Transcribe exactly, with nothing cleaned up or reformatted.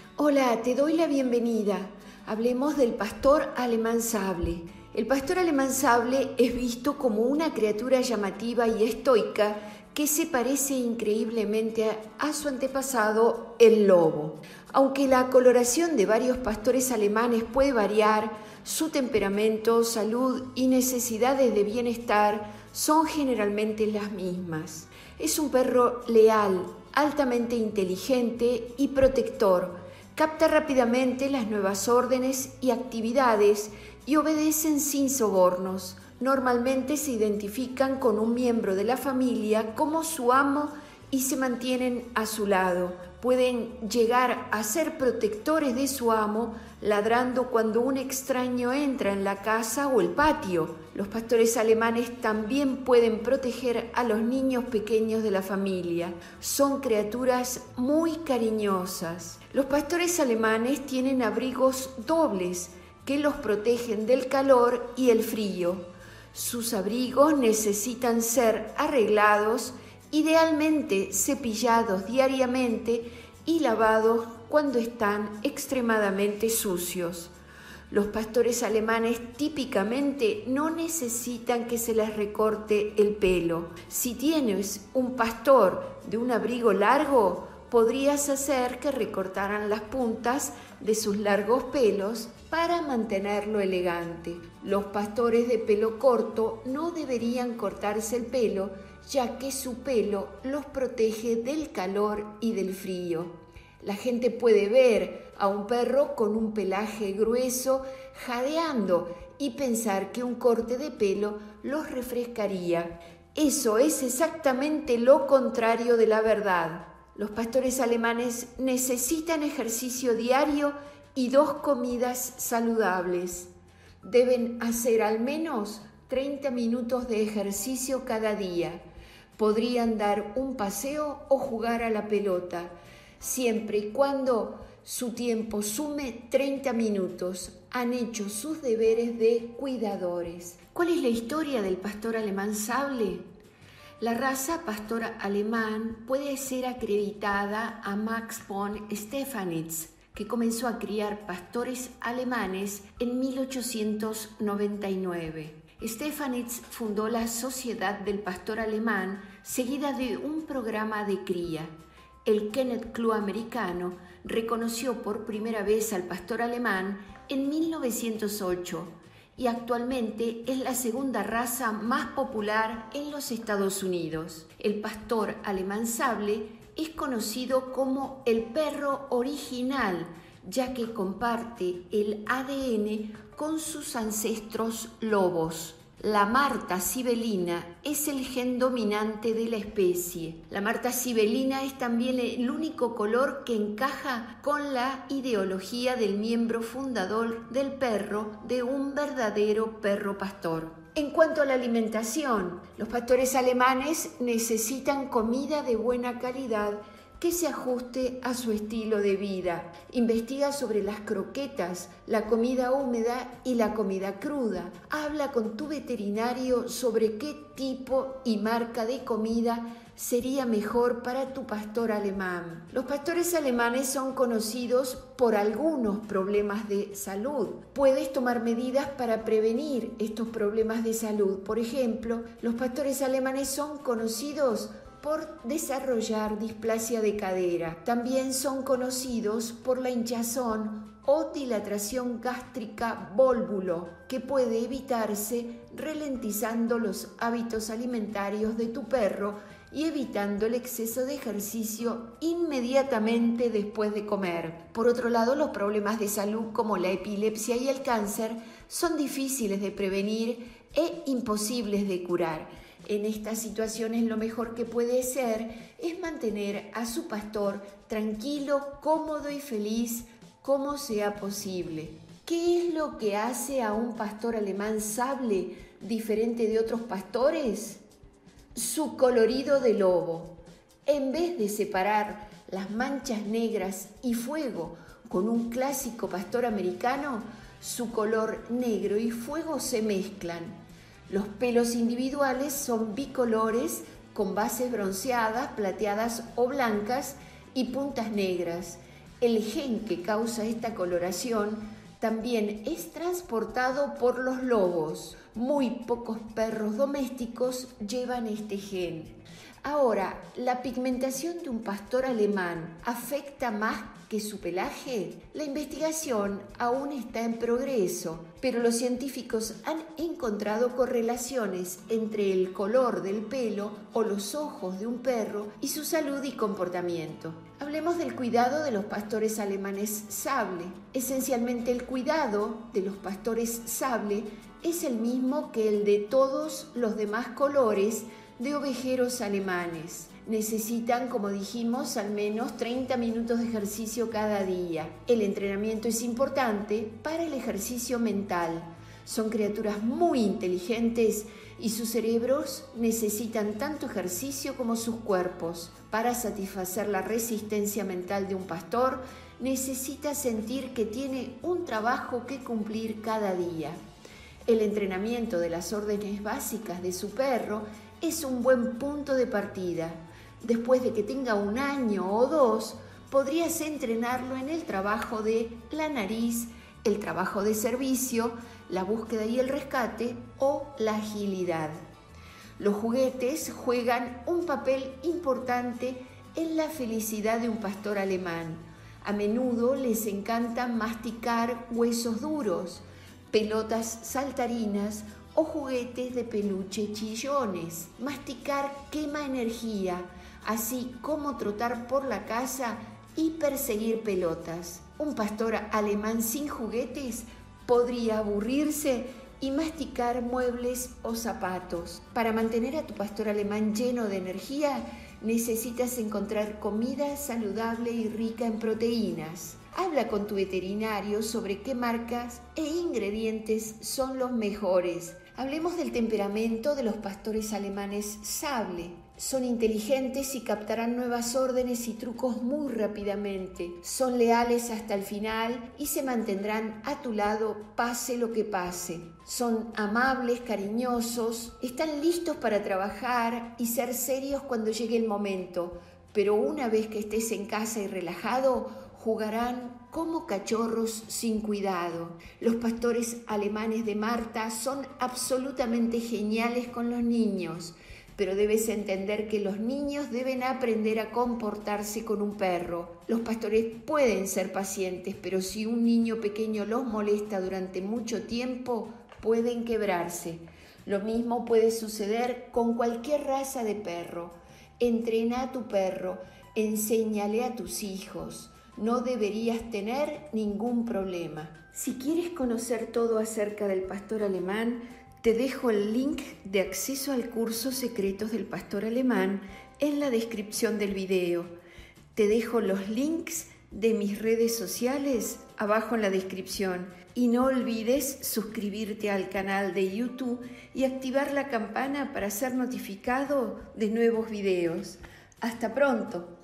Hola, te doy la bienvenida. Hablemos del pastor alemán sable. El pastor alemán sable es visto como una criatura llamativa y estoica que se parece increíblemente a su antepasado, el lobo. Aunque la coloración de varios pastores alemanes puede variar, su temperamento, salud y necesidades de bienestar son generalmente las mismas. Es un perro leal, altamente inteligente y protector. Capta rápidamente las nuevas órdenes y actividades y obedecen sin sobornos. Normalmente se identifican con un miembro de la familia como su amo y se mantienen a su lado. Pueden llegar a ser protectores de su amo, ladrando cuando un extraño entra en la casa o el patio. Los pastores alemanes también pueden proteger a los niños pequeños de la familia. Son criaturas muy cariñosas. Los pastores alemanes tienen abrigos dobles que los protegen del calor y el frío. Sus abrigos necesitan ser arreglados, idealmente cepillados diariamente y lavados cuando están extremadamente sucios. Los pastores alemanes típicamente no necesitan que se les recorte el pelo. Si tienes un pastor de un abrigo largo, podrías hacer que recortaran las puntas de sus largos pelos para mantenerlo elegante. Los pastores de pelo corto no deberían cortarse el pelo, ya que su pelo los protege del calor y del frío. La gente puede ver a un perro con un pelaje grueso jadeando y pensar que un corte de pelo los refrescaría. Eso es exactamente lo contrario de la verdad. Los pastores alemanes necesitan ejercicio diario y dos comidas saludables. Deben hacer al menos treinta minutos de ejercicio cada día. Podrían dar un paseo o jugar a la pelota, siempre y cuando su tiempo sume treinta minutos. Han hecho sus deberes de cuidadores. ¿Cuál es la historia del pastor alemán sable? La raza pastor alemán puede ser acreditada a Max von Stephanitz, que comenzó a criar pastores alemanes en mil ochocientos noventa y nueve. Stephanitz fundó la Sociedad del Pastor Alemán, seguida de un programa de cría. El Kennel Club americano reconoció por primera vez al pastor alemán en mil novecientos ocho y actualmente es la segunda raza más popular en los Estados Unidos. El pastor alemán sable es conocido como el perro original, ya que comparte el A D N con sus ancestros lobos. La Marta sibelina es el gen dominante de la especie. La Marta sibelina es también el único color que encaja con la ideología del miembro fundador del perro, de un verdadero perro pastor. En cuanto a la alimentación, los pastores alemanes necesitan comida de buena calidad que se ajuste a su estilo de vida. Investiga sobre las croquetas, la comida húmeda y la comida cruda. Habla con tu veterinario sobre qué tipo y marca de comida sería mejor para tu pastor alemán. Los pastores alemanes son conocidos por algunos problemas de salud. Puedes tomar medidas para prevenir estos problemas de salud. Por ejemplo, los pastores alemanes son conocidos por desarrollar displasia de cadera. También son conocidos por la hinchazón o dilatación gástrica vólvulo, que puede evitarse ralentizando los hábitos alimentarios de tu perro y evitando el exceso de ejercicio inmediatamente después de comer. Por otro lado, los problemas de salud como la epilepsia y el cáncer son difíciles de prevenir e imposibles de curar. En estas situaciones lo mejor que puede ser es mantener a su pastor tranquilo, cómodo y feliz como sea posible. ¿Qué es lo que hace a un pastor alemán sable diferente de otros pastores? Su colorido de lobo. En vez de separar las manchas negras y fuego con un clásico pastor americano, su color negro y fuego se mezclan. Los pelos individuales son bicolores con bases bronceadas, plateadas o blancas y puntas negras. El gen que causa esta coloración también es transportado por los lobos. Muy pocos perros domésticos llevan este gen. Ahora, ¿la pigmentación de un pastor alemán afecta más que su pelaje? La investigación aún está en progreso, pero los científicos han encontrado correlaciones entre el color del pelo o los ojos de un perro y su salud y comportamiento. Hablemos del cuidado de los pastores alemanes sable. Esencialmente, el cuidado de los pastores sable es el mismo que el de todos los demás colores de ovejeros alemanes. Necesitan, como dijimos, al menos treinta minutos de ejercicio cada día. El entrenamiento es importante para el ejercicio mental. Son criaturas muy inteligentes y sus cerebros necesitan tanto ejercicio como sus cuerpos. Para satisfacer la resistencia mental de un pastor, necesita sentir que tiene un trabajo que cumplir cada día. El entrenamiento de las órdenes básicas de su perro es un buen punto de partida. Después de que tenga un año o dos, podrías entrenarlo en el trabajo de la nariz, el trabajo de servicio, la búsqueda y el rescate o la agilidad. Los juguetes juegan un papel importante en la felicidad de un pastor alemán. A menudo les encanta masticar huesos duros, pelotas saltarinas o juguetes de peluche chillones. Masticar quema energía, así como trotar por la casa y perseguir pelotas. Un pastor alemán sin juguetes podría aburrirse y masticar muebles o zapatos. Para mantener a tu pastor alemán lleno de energía, necesitas encontrar comida saludable y rica en proteínas. Habla con tu veterinario sobre qué marcas e ingredientes son los mejores. Hablemos del temperamento de los pastores alemanes sable. Son inteligentes y captarán nuevas órdenes y trucos muy rápidamente. Son leales hasta el final y se mantendrán a tu lado pase lo que pase. Son amables, cariñosos, están listos para trabajar y ser serios cuando llegue el momento. Pero una vez que estés en casa y relajado, jugarán como cachorros sin cuidado. Los pastores alemanes de Marta son absolutamente geniales con los niños, pero debes entender que los niños deben aprender a comportarse con un perro. Los pastores pueden ser pacientes, pero si un niño pequeño los molesta durante mucho tiempo, pueden quebrarse. Lo mismo puede suceder con cualquier raza de perro. Entrena a tu perro, enséñale a tus hijos. No deberías tener ningún problema. Si quieres conocer todo acerca del pastor alemán, te dejo el link de acceso al curso Secretos del Pastor Alemán en la descripción del video. Te dejo los links de mis redes sociales abajo en la descripción. Y no olvides suscribirte al canal de YouTube y activar la campana para ser notificado de nuevos videos. ¡Hasta pronto!